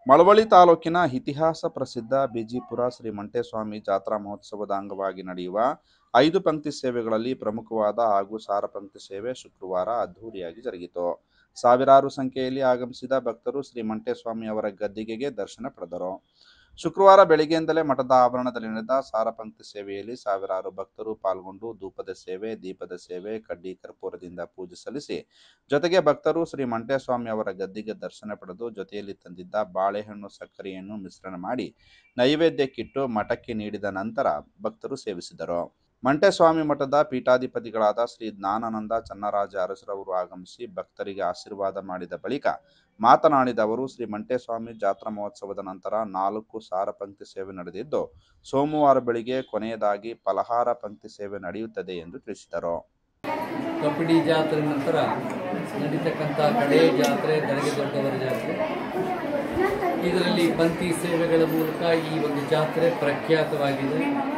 ಮಳವಳ್ಳಿ ತಾಲೂಕಿನ ಇತಿಹಾಸ ಪ್ರಸಿದ್ಧ ಬಿಜಿಪುರ ಶ್ರೀ ಮಂಟೇಸ್ವಾಮಿ ಜಾತ್ರಾ ಮಹೋತ್ಸವದ ಅಂಗವಾಗಿ ನಡೆಯುವ 5 ಪಂಕ್ತಿ ಸೇವೆಗಳಲ್ಲಿ ಪ್ರಮುಖವಾದ ಹಾಗೂ ಸಾರ ಪಂಕ್ತಿ ಸೇವೆ ಶುಕ್ರವಾರ ಅದ್ದೂರಿಯಾಗಿ ಜರುಗಿತು. ಸಾವಿರಾರು ಸಂಖ್ಯೆಯಲ್ಲಿ ಆಗಮಿಸಿದ ಭಕ್ತರು ಶ್ರೀ ಮಂಟೇಸ್ವಾಮಿ ಅವರ ಗದ್ದಿಗೆಗೆ ದರ್ಶನ ಪಡೆದರು. ಶುಕ್ರವಾರ ಬೆಳಗ್ಗೆಯಿಂದಲೇ ಮಠದ ಆವರಣದಲ್ಲಿ ನಡೆದ ಸಾರ ಪಂಕ್ತಿ ಸೇವೆಯಲ್ಲಿ ಸಾವಿರಾರು ಭಕ್ತರು ಪಾಲ್ಗೊಂಡು ಧೂಪದ ಸೇವೆ, ದೀಪದ ಸೇವೆ, ಕಡ್ಡಿ ಕರ್ಪೂರದಿಂದ ಪೂಜೆ ಸಲ್ಲಿಸಿ, ಜೊತೆಗೆ ಭಕ್ತರು ಶ್ರೀ ಮಂಟೇಸ್ವಾಮಿ ಅವರ ಗದ್ದಿಗೆ ದರ್ಶನ ಪಡೆದು ಜೊತೆಯಲ್ಲಿ ತಂದಿದ್ದ ಬಾಳೆಹಣ್ಣು, ಸಕ್ಕರೆಯನ್ನು ಮಿಶ್ರಣ ಮಾಡಿ ನೈವೇದ್ಯಕ್ಕಿಟ್ಟು ಮಠಕ್ಕೆ ನೀಡಿದ ನಂತರ ಭಕ್ತರು ಸೇವಿಸಿದರು. ಮಂಟೇಸ್ವಾಮಿ ಮಠದ ಪೀಠಾಧಿಪತಿಗಳಾದ ಶ್ರೀ ಜ್ಞಾನಾನಂದ ಚನ್ನರಾಜ ಅರಸರವರು ಆಗಮಿಸಿ ಭಕ್ತರಿಗೆ ಆಶೀರ್ವಾದ ಮಾಡಿದ ಬಳಿಕ ಮಾತನಾಡಿದ ಅವರು, ಶ್ರೀ ಮಂಟೇಸ್ವಾಮಿ ಜಾತ್ರಾ ಮಹೋತ್ಸವದ ನಂತರ 4 ಸಾರ ಪಂಕ್ತಿ ಸೇವೆ ನಡೆದಿದ್ದು, ಸೋಮವಾರ ಬೆಳಿಗ್ಗೆ ಕೊನೆಯದಾಗಿ ಫಲಹಾರ ಪಂಕ್ತಿ ಸೇವೆ ನಡೆಯುತ್ತದೆ ಎಂದು ತಿಳಿಸಿದರು. ಕಪಿಡಿ ಜಾತ್ರೆ ನಂತರ ನಡೀತಕ್ಕಂಥ ಕಡೆ ಜಾತ್ರೆ ದೊಡ್ಡವರ ಜಾತ್ರೆ. ಇದರಲ್ಲಿ ಪಂಕ್ತಿ ಸೇವೆಗಳ ಮೂಲಕ ಈ ಒಂದು ಜಾತ್ರೆ ಪ್ರಖ್ಯಾತವಾಗಿದೆ.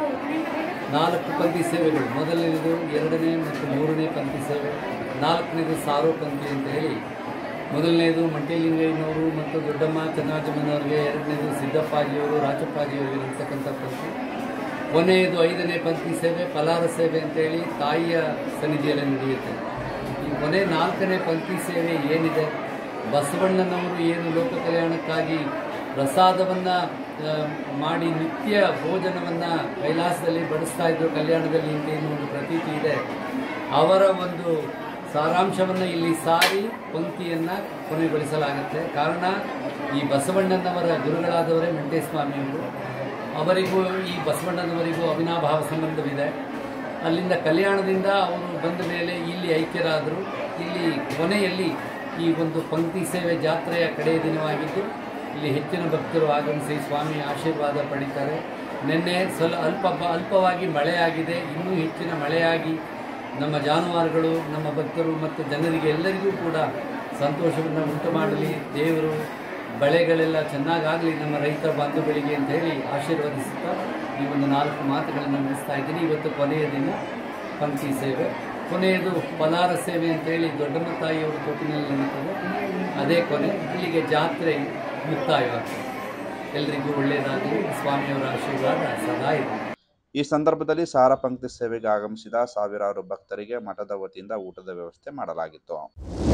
4 ಪಂಕ್ತಿ ಸೇವೆಗಳು, ಮೊದಲನೇದು, 2ನೇ ಮತ್ತು 3ನೇ ಪಂಕ್ತಿ ಸೇವೆ, 4ನೇದು ಸಾರೋ ಪಂಕ್ತಿ ಅಂತ ಹೇಳಿ, ಮೊದಲನೇದು ಮಂಟೇಲಿಂಗಯ್ಯನವರು ಮತ್ತು ದೊಡ್ಡಮ್ಮ ಚನ್ನರಾಜಮ್ಮನವರಿಗೆ, 2ನೇದು ಸಿದ್ದಪ್ಪಾಜಿಯವರು, ರಾಚಪ್ಪಾಜಿಯವರಿಗೆ ಇರ್ತಕ್ಕಂಥ ಪಂಕ್ತಿ, ಕೊನೆಯದು 5ನೇ ಪಂಕ್ತಿ ಸೇವೆ ಫಲಾರ ಸೇವೆ ಅಂತೇಳಿ ತಾಯಿಯ ಸನ್ನಿಧಿಯಲ್ಲಿ ನಡೆಯುತ್ತೆ. ಈ ಕೊನೆ 4ನೇ ಪಂಕ್ತಿ ಸೇವೆ ಏನಿದೆ, ಬಸವಣ್ಣನವರು ಏನು ಲೋಕ ಕಲ್ಯಾಣಕ್ಕಾಗಿ ಪ್ರಸಾದವನ್ನು ಮಾಡಿ ನಿತ್ಯ ಭೋಜನವನ್ನು ಕೈಲಾಸದಲ್ಲಿ ಬಡಿಸ್ತಾ ಇದ್ದರು ಕಲ್ಯಾಣದಲ್ಲಿ ಅಂತ ಏನು ಒಂದು ಪ್ರತೀತಿ ಇದೆ, ಅವರ ಒಂದು ಸಾರಾಂಶವನ್ನು ಇಲ್ಲಿ ಸಾರಿ ಪಂಕ್ತಿಯನ್ನು ಕೊನೆಗೊಳಿಸಲಾಗುತ್ತೆ. ಕಾರಣ, ಈ ಬಸವಣ್ಣನವರ ಗುರುಗಳಾದವರೇ ಮಂಟೇಸ್ವಾಮಿಯವರು. ಅವರಿಗೂ ಈ ಬಸವಣ್ಣನವರಿಗೂ ಅವಿನಾಭಾವ ಸಂಬಂಧವಿದೆ. ಅಲ್ಲಿಂದ ಕಲ್ಯಾಣದಿಂದ ಅವರು ಬಂದ ಮೇಲೆ ಇಲ್ಲಿ ಐಕ್ಯರಾದರು. ಇಲ್ಲಿ ಕೊನೆಯಲ್ಲಿ ಈ ಒಂದು ಪಂಕ್ತಿ ಸೇವೆ ಜಾತ್ರೆಯ ಕಡೆಯ ದಿನವಾಗಿದ್ದು, ಇಲ್ಲಿ ಹೆಚ್ಚಿನ ಭಕ್ತರು ಆಗಮಿಸಿ ಸ್ವಾಮಿ ಆಶೀರ್ವಾದ ಪಡೀತಾರೆ. ನಿನ್ನೆ ಅಲ್ಪವಾಗಿ ಮಳೆಯಾಗಿದೆ. ಇನ್ನೂ ಹೆಚ್ಚಿನ ಮಳೆಯಾಗಿ ನಮ್ಮ ಜಾನುವಾರುಗಳು, ನಮ್ಮ ಭಕ್ತರು ಮತ್ತು ಜನರಿಗೆ ಎಲ್ಲರಿಗೂ ಕೂಡ ಸಂತೋಷವನ್ನು ಉಂಟು ಮಾಡಲಿ, ದೇವರು ಬೆಳೆಗಳೆಲ್ಲ ಚೆನ್ನಾಗಾಗಲಿ ನಮ್ಮ ರೈತ ಬಾಂಧವರಿಗೆ ಅಂತ ಹೇಳಿ ಆಶೀರ್ವದಿಸುತ್ತಾ ಈ ಒಂದು 4 ಮಾತುಗಳನ್ನು ಮುಗಿಸ್ತಾ ಇದ್ದೀನಿ. ಇವತ್ತು ಕೊನೆಯ ದಿನ ಪಂಕ್ತಿ ಸೇವೆ, ಕೊನೆಯದು ಫಲಾರ ಸೇವೆ ಅಂತೇಳಿ ದೊಡ್ಡಮ್ಮ ತಾಯಿಯವರು ತೋಟಿನಲ್ಲಿ ನಡೀತದೆ. ಅದೇ ಕೊನೆ. ಇಲ್ಲಿಗೆ ಜಾತ್ರೆ ಮುಕ್ತಾಯವಾಗ್ತದೆ. ಎಲ್ಲರಿಗೂ ಒಳ್ಳೆಯದಾಗಲಿ. ಸ್ವಾಮಿಯವರ ಆಶೀರ್ವಾದ ಸದಾ ಇದೆ. ಈ ಸಂದರ್ಭದಲ್ಲಿ ಸಾರ ಪಂಕ್ತಿ ಸೇವೆಗೆ ಆಗಮಿಸಿದ ಸಾವಿರಾರು ಭಕ್ತರಿಗೆ ಮಠದ ವತಿಯಿಂದ ಊಟದ ವ್ಯವಸ್ಥೆ ಮಾಡಲಾಗಿತ್ತು.